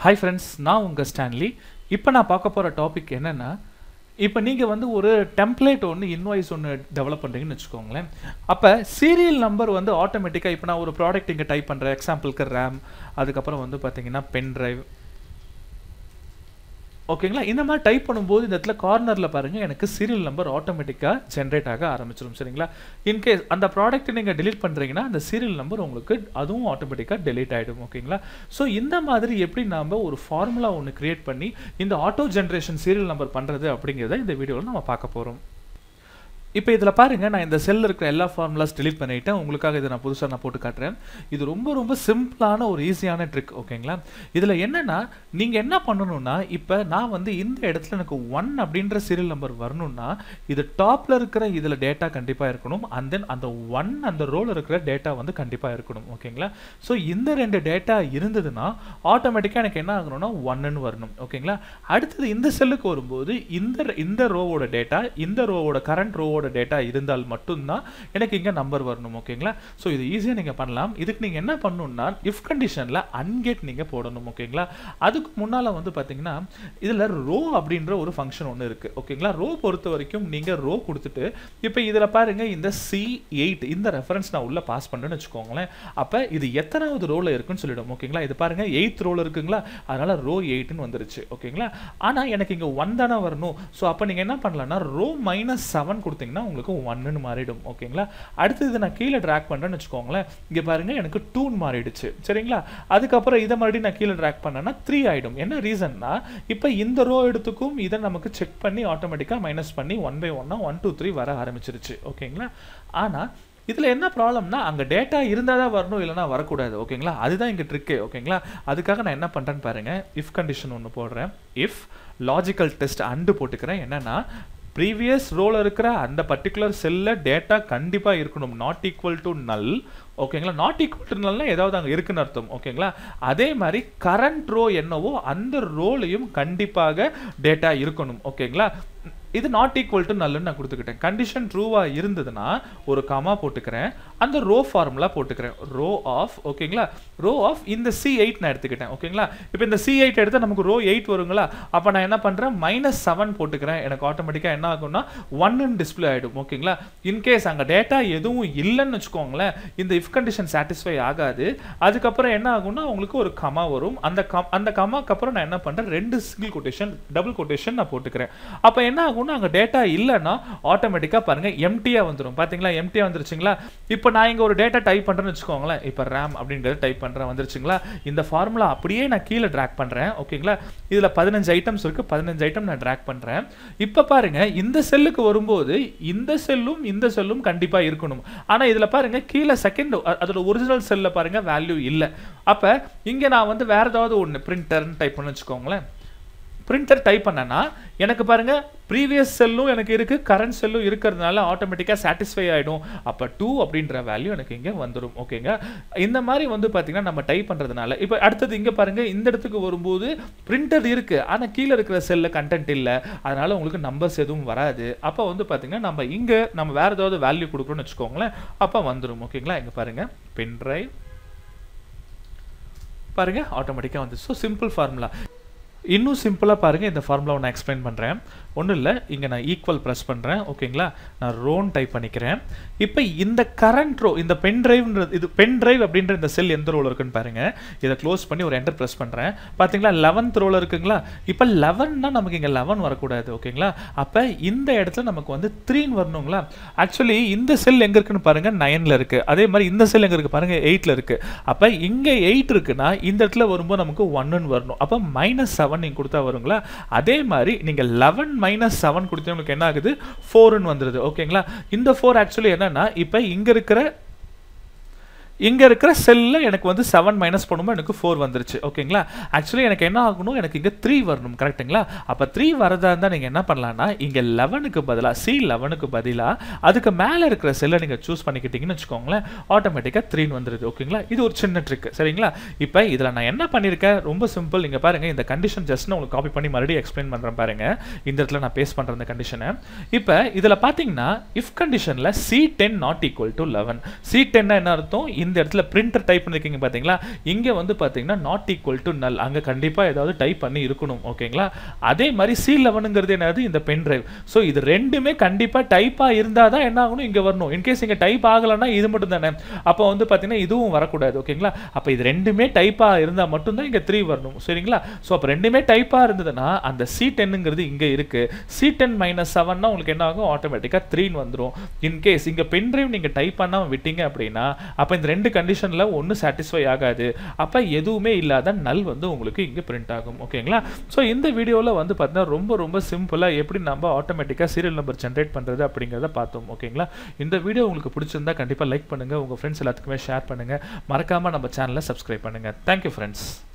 Hi friends, நான் உங்க Stanley. இப்போ நான் பார்க்க போற டாபிக் என்னன்னா, இப்போ நீங்க வந்து ஒரு டெம்ப்ளேட் இன்வாய்ஸ் டெவலப் பண்றீங்கன்னு வெச்சுக்கோங்களேன். அப்ப சீரியல் நம்பர் ஆட்டோமேட்டிக்கா இப்போ நான் ஒரு ப்ராடக்ட் இங்க டைப் பண்றேன். எக்ஸாம்பிளுக்கு RAM, அதுக்கு அப்புறம் பாத்தீங்கன்னா பென் டிரைவ். ஓகேங்களா? இந்த மாதிரி டைப் பண்ணும்போது இந்த இடத்துல கார்னர்ல பாருங்க எனக்கு சீரியல் நம்பர் ஆட்டோமேட்டிக்கா ஜெனரேட் ஆக ஆரம்பிச்சிரும். சரிங்களா? இன் கேஸ் அந்த ப்ராடக்ட் நீங்க delete பண்றீங்கன்னா அந்த சீரியல் நம்பர் உங்களுக்கு அதுவும் ஆட்டோமேட்டிக்கா delete ஆயிடும். ஓகேங்களா? சோ இந்த மாதிரி எப்படி நாம ஒரு ஃபார்முலா கிரியேட் பண்ணி இந்த ஆட்டோ ஜெனரேஷன் சீரியல் நம்பர் பண்றது அப்படிங்கறத இந்த வீடியோல நம்ம பார்க்க போறோம். இப்போ இதல பாருங்க நான் இந்த செல்ல இருக்கிற எல்லா ஃபார்முலாஸ் delete பண்ணிட்டேன். உங்களுக்காக இத நான் புதுசா போட்டு காட்றேன். இது ரொம்ப சிம்பிளான ஒரு ஈஸியான ட்ரிக். ஓகேங்களா? இதுல என்னன்னா நீங்க என்ன பண்ணனும்னா இப்போ நான் இந்த இடத்துல எனக்கு 1 அப்படிங்கற சீரியல் நம்பர் வரணும்னா இது டாப்ல இருக்கிற இதுல டேட்டா கண்டிப்பா இருக்கணும். and then அந்த 1 அந்த ரோல இருக்கிற டேட்டா கண்டிப்பா இருக்கணும். ஓகேங்களா? சோ இந்த ரெண்டு டேட்டா இருந்ததுனா ஆட்டோமேட்டிக்கா எனக்கு என்ன ஆகணும்னா 1 ன்னு வரணும். ஓகேங்களா? அடுத்து இந்த செல்லுக்கு வரும்போது இந்த ரோவோட டேட்டா இந்த ரோவோட கரண்ட் ரோவோட டேட்டா இருந்தால் மட்டும் தான் எனக்கு இங்க நம்பர் வரணும். ஓகேங்களா? சோ இது ஈஸியா நீங்க பண்ணலாம். இதுக்கு நீங்க என்ன பண்ணனும்னா if கண்டிஷன்ல unget நீங்க போடணும். ஓகேங்களா? அதுக்கு முன்னால பாத்தீங்கன்னா இதுல ரோ அப்படிங்கற ஒரு ஃபங்க்ஷன் இருக்கு. ஓகேங்களா? ரோ பொறுத்தவரைக்கும் நீங்க ரோ கொடுத்துட்டு இப்போ இதல பாருங்க இந்த C8 இந்த ரெஃபரன்ஸ் நான் உள்ள பாஸ் பண்றேன்னு வெச்சுக்கோங்களேன். அப்ப இது எத்தனாவது ரோல இருக்குன்னு சொல்லிடும். ஓகேங்களா? இது பாருங்க 8th ரோல இருக்குங்களா? அதனால ரோ 8 ன்னு வந்துருச்சு. ஓகேங்களா? ஆனா எனக்கு இங்க 1 தான வரணும். சோ அப்ப நீங்க என்ன பண்ணலாம்னா ரோ -7 கொடுத்தீங்கன்னா உங்களுக்கு 1 ன்னு மாறிடும். ஓகேங்களா? அடுத்து இத நான் கீழ டிராக் பண்றேன்னு வெச்சுக்கோங்களேன். இங்க பாருங்க எனக்கு 2 ன்னு மாறிடுச்சு. சரிங்களா? அதுக்கு அப்புறம் இத மறுபடியும் நான் கீழ டிராக் பண்ணனா 3 ஆயிடும். என்ன ரீசன்னா இப்போ இந்த ரோ எடுத்துக்கும் இத நமக்கு செக் பண்ணி ஆட்டோமேட்டிக்கா மைனஸ் பண்ணி 1 by 1 1 2 3 வர ஆரம்பிச்சிருச்சு. ஓகேங்களா? ஆனா இதுல என்ன ப்ராப்ளம்னா அங்க டேட்டா இருந்தா தான் வரணும் இல்லனா வர கூடாது. ஓகேங்களா? அதுதான் இங்க ட்ரிக். ஓகேங்களா? அதுக்காக நான் என்ன பண்றேன்னு பாருங்க. if கண்டிஷன் போடுறேன். if லாஜிக்கல் டெஸ்ட் and போட்டுக்கிறேன். என்னன்னா previous ரோல இருக்கிற அந்த பர்టిక్యులர் செல்ல டேட்டா கண்டிப்பா இருக்கணும். not equal to null. ஓகேங்களா? not equal to nullனா ஏதாவது அங்க இருக்குன்னு அர்த்தம். ஓகேங்களா? அதே மாதிரி கரண்ட் ரோ என்னவோ அந்த ரோலயும் கண்டிப்பாக டேட்டா இருக்கணும். ஓகேங்களா? இது not equal to null ன்னு நான் கொடுத்துக்கிட்டேன். கண்டிஷன் ட்ரூவா இருந்ததுனா ஒரு காமா போட்டுக்கிறேன். அந்த ரோ ஃபார்முலா போட்டுக்கிறேன். ரோ ஆஃப் ஓகேங்களா? ரோ ஆஃப் இந்த C8 நான் எடுத்துக்கிட்டேன். ஓகேங்களா? இப்போ இந்த C8 எடுத்தா நமக்கு ரோ 8 வருங்களா? அப்ப நான் என்ன பண்றேன் -7 போட்டுக்கிறேன். எனக்கு ஆட்டோமேட்டிக்கா என்ன ஆகும்னா 1 ன்னு டிஸ்ப்ளே ஆயிடும். ஓகேங்களா? இன் கேஸ் அங்க டேட்டா எதுவும் இல்லன்னு வெச்சுக்கோங்களேன். இந்த if கண்டிஷன் satisfy ஆகாது. அதுக்கு அப்புறம் என்ன ஆகும்னா உங்களுக்கு ஒரு காமா வரும். அந்த காமாக்கு அப்புறம் நான் என்ன பண்றேன் ரெண்டு சிங்கிள் கோட்டேஷன் டபுள் கோட்டேஷன் நான் போட்டுக்கிறேன். அப்ப என்ன ஆகும் அங்க டேட்டா இல்லனா ஆட்டோமேட்டிக்கா பாருங்க எம்ப்டியா வந்துரும். பாத்தீங்களா? எம்ப்டியா வந்துருச்சுங்களா? இப்போ நான் இங்க ஒரு டேட்டா டைப் பண்றேன்னு வெச்சுக்கோங்களேன். இப்போ RAM அப்படிங்கறது டைப் பண்றேன் வந்துருச்சுங்களா? இந்த ஃபார்முலா அப்படியே நான் கீழ டிராக் பண்றேன். ஓகேங்களா? இதுல 15 ஐட்டம்ஸ் இருக்கு. 15 ஐட்டம் நான் டிராக் பண்றேன். இப்போ பாருங்க இந்த செல்லுக்கு வரும்போது இந்த செல்லும் கண்டிப்பா இருக்கணும். ஆனா இதுல பாருங்க கீழ செகண்ட் அதோட ஒரிஜினல் செல்ல பாருங்க வேல்யூ இல்ல. அப்ப இங்க நான் வேற ஏதாவது ஒன்னு பிரிண்டர் டைப் பண்ண வெச்சுக்கோங்களேன். பிரிண்டர் டைப் பண்ணனா எனக்கு பாருங்க previous செல்லும் எனக்கு இருக்கு கரண்ட் செல்லும் இருக்குறதுனால ஆட்டோமேட்டிக்கா satisfy ஆயிடும். அப்ப 2 அப்படிங்கற வேல்யூ எனக்கு இங்க வந்துரும். ஓகேங்க? இந்த மாதிரி பாத்தீங்கன்னா நம்ம டைப் பண்றதுனால இப்போ அடுத்து இங்க பாருங்க இந்த இடத்துக்கு வரும்போது பிரிண்டர் இருக்கு. ஆனா கீழ இருக்கிற செல்ல கண்டென்ட் இல்ல. அதனால உங்களுக்கு நம்பர்ஸ் எதுவும் வராது. அப்ப பாத்தீங்கன்னா நம்ம வேற ஏதாவது வேல்யூ கொடுக்கறோம்னு வெச்சுக்கோங்களேன். அப்ப வந்துரும். ஓகேங்களா? இங்க பாருங்க பென் டிரைவ் பாருங்க ஆட்டோமேட்டிக்கா வந்து சோ சிம்பிள் ஃபார்முலா. இன்னும் சிம்பிளா பாருங்க இந்த ஃபார்முலாவை நான் எக்ஸ்பிளைன் பண்றேன். ஒண்ணும் இல்ல இங்க நான் ஈக்குவல் பிரஸ் பண்றேன். ஓகேங்களா? நான் ரோன் டைப் பண்ணிக்கிறேன். இப்போ இந்த கரண்ட் ரோ இந்த பென் டிரைவ்ன்றது இது பென் டிரைவ் அப்படிங்கற இந்த செல் எந்த ரோல இருக்குன்னு பாருங்க. இத க்ளோஸ் பண்ணி ஒரு என்டர் பிரஸ் பண்றேன். பாத்தீங்களா 11th ரோல இருக்குங்களா? இப்போ 11 னா நமக்கு இங்க 11 வர கூடாது. ஓகேங்களா? அப்ப இந்த இடத்துல நமக்கு 3 ன்னு வரணும்ங்களா? एक्चुअली இந்த செல் எங்க இருக்குன்னு பாருங்க 9ல இருக்கு. அதே மாதிரி இந்த செல் எங்க இருக்கு பாருங்க 8ல இருக்கு. அப்ப இங்க 8 இருக்குனா இந்த இடத்துல வரும்போது நமக்கு 1 ன்னு வரணும். அப்ப -7 நீங்க கொடுத்தா வருங்களா? அதே மாதிரி நீங்க 11 -7 கொடுத்தா உங்களுக்கு என்ன ஆகுது 4 ன்னு வந்துருது. ஓகேங்களா? இந்த 4 एक्चुअली என்னன்னா இப்போ இங்க இருக்கிற செல்ல எனக்கு 7 மைனஸ் பண்ணும்போது எனக்கு 4 வந்துருச்சு. ஓகேங்களா? एक्चुअली எனக்கு என்ன ஆகணும் எனக்கு இங்க 3 வரணும். கரெக்ட்டுங்களா? அப்ப 3 வரதா இருந்தா நீங்க என்ன பண்ணலாம்னா இங்க 11க்கு பதிலா C11க்கு பதிலா அதுக்கு மேல இருக்கிற செல்ல நீங்க சூஸ் பண்ணிக்கிட்டீங்கன்னு வெச்சுக்கோங்களேன். ஆட்டோமேட்டிக்கா 3 ன்னு வந்துருது. ஓகேங்களா? இது ஒரு சின்ன ட்ரிக். சரிங்களா? இப்போ இதல நான் என்ன பண்ணிருக்கேன் ரொம்ப சிம்பிள். இங்க பாருங்க இந்த கண்டிஷன் ஜஸ்ட் நான் உங்களுக்கு காப்பி பண்ணி மறுபடியும் எக்ஸ்பிளைன் பண்றேன் பாருங்க. இந்த இடத்துல நான் பேஸ்ட் பண்ற இந்த கண்டிஷனை. இப்போ இதல பாத்தீங்கன்னா if கண்டிஷன்ல C10 not equal to 11. C10 னா என்ன அர்த்தம்? இந்த இடத்துல பிரிண்டர் டைப் பண்ணிருக்கீங்க பார்த்தீங்களா, இங்கே வந்து பார்த்தீங்கன்னா நாட் ஈக்குவல் டு நல், அங்கே கண்டிப்பாக ஏதாவது டைப் பண்ணி இருக்கணும். ஓகேங்களா? அதே மாதிரி C11ங்கிறது என்னது, இந்த பென் டிரைவ். ஸோ இது ரெண்டுமே கண்டிப்பாக டைப்பாக இருந்தால் தான் என்ன ஆகணும், இங்கே வரணும். இன்கேஸ் இங்கே டைப் ஆகலைன்னா இது மட்டும் தானே, அப்போ வந்து பார்த்தீங்கன்னா இதுவும் வரக்கூடாது. ஓகேங்களா? அப்போ இது ரெண்டுமே டைப்பாக இருந்தால் மட்டும்தான் இங்கே 3 வரணும். சரிங்களா? ஸோ அப்போ ரெண்டுமே டைப்பாக இருந்ததுன்னா அந்த C10ங்கிறது இங்கே இருக்கு. C10 - 7னா உங்களுக்கு என்ன ஆகும், ஆட்டோமேட்டிக்காக 3 வந்துடும். இன்கேஸ் இங்கே பென் டிரைவ் நீங்கள் டைப் பண்ணாமல் விட்டீங்க அப்படின்னா அப்போ இந்த ரெண்டு கண்டிஷனில் ஒன்று சாட்டிஸ்ஃபை ஆகாது. அப்போ எதுவுமே இல்லாத நல் வந்து உங்களுக்கு இங்கே பிரிண்ட் ஆகும். ஓகேங்களா? ஸோ இந்த வீடியோவில் வந்து பார்த்தீங்கன்னா ரொம்ப ரொம்ப சிம்பிளாக எப்படி நம்ம ஆட்டோமேட்டிக்காக சீரியல் நம்பர் ஜென்ரேட் பண்ணுறது அப்படிங்கிறத பார்த்தோம். ஓகேங்களா? இந்த வீடியோ உங்களுக்கு பிடிச்சிருந்தா கண்டிப்பாக லைக் பண்ணுங்கள், உங்கள் ஃப்ரெண்ட்ஸ் எல்லாத்துக்குமே ஷேர் பண்ணுங்கள், மறக்காமல் நம்ம சேனலை சப்ஸ்கிரைப் பண்ணுங்கள். Thank you friends.